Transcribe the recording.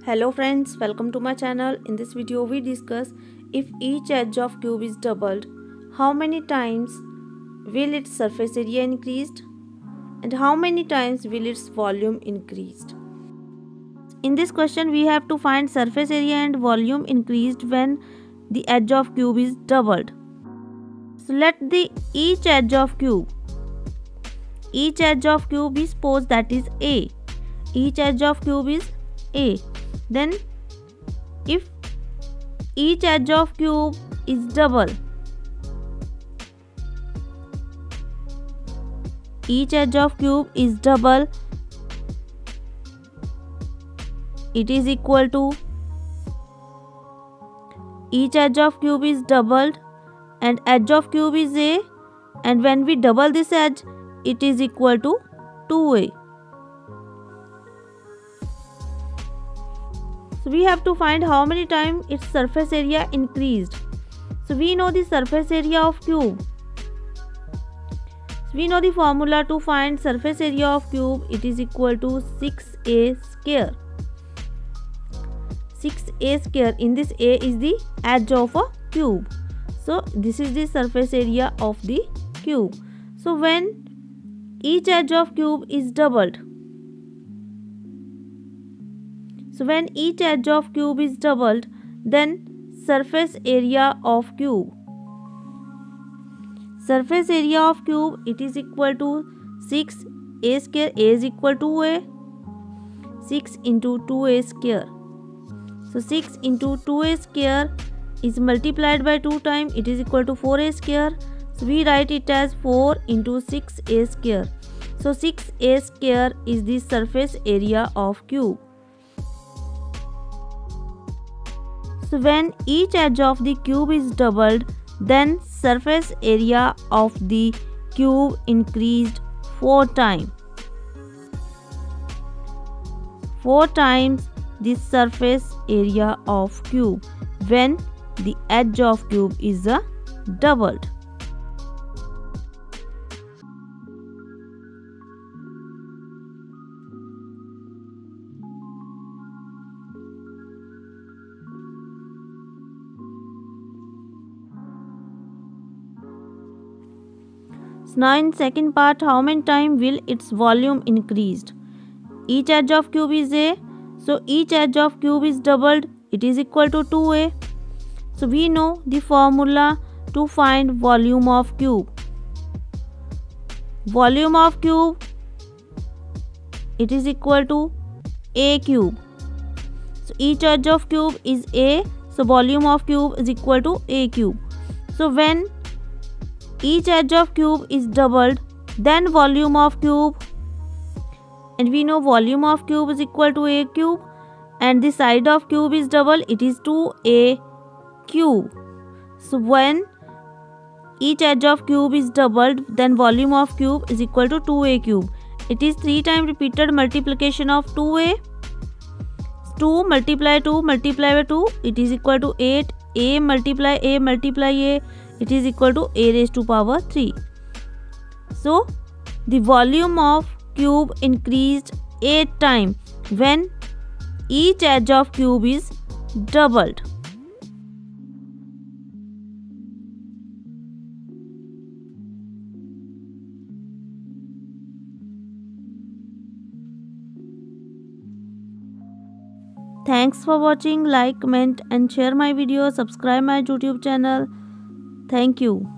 Hello friends, welcome to my channel. In this video we discuss if each edge of cube is doubled, how many times will its surface area increased and how many times will its volume increased. In this question we have to find surface area and volume increased when the edge of cube is doubled. So let each edge of cube is suppose that is A. Each edge of cube is A. Then if each edge of cube is double, it is equal to each edge of cube is doubled and edge of cube is A, and when we double this edge it is equal to 2A. So we have to find how many times its surface area increased. So we know the surface area of cube. So we know the formula to find surface area of cube. It is equal to 6A square. 6A square. In this A is the edge of a cube. So this is the surface area of the cube. So when each edge of cube is doubled, then surface area of cube it is equal to 6A square. A is equal to A. 6 into 2A square. So 6 into 2A square is multiplied by 2 times. It is equal to 4A square. So we write it as 4 into 6A square. So 6A square is the surface area of cube. So when each edge of the cube is doubled, then surface area of the cube increased 4 times. 4 times the surface area of cube when the edge of cube is doubled. Now in second part, how many times will its volume increased? Each edge of cube is A. So each edge of cube is doubled. It is equal to 2A. So we know the formula to find volume of cube. Volume of cube it is equal to A cube. So each edge of cube is A. So volume of cube is equal to A cube. So when each edge of cube is doubled, then volume of cube, and we know volume of cube is equal to A cube, and the side of cube is double, it is 2A cube. So when each edge of cube is doubled, then volume of cube is equal to 2A cube. It is 3 times repeated multiplication of 2A. 2 multiply by 2, it is equal to 8. A multiply A, it is equal to A raised to power 3. So the volume of cube increased 8 times when each edge of cube is doubled. Thanks for watching. Like, comment and share my video. Subscribe my YouTube channel. Thank you.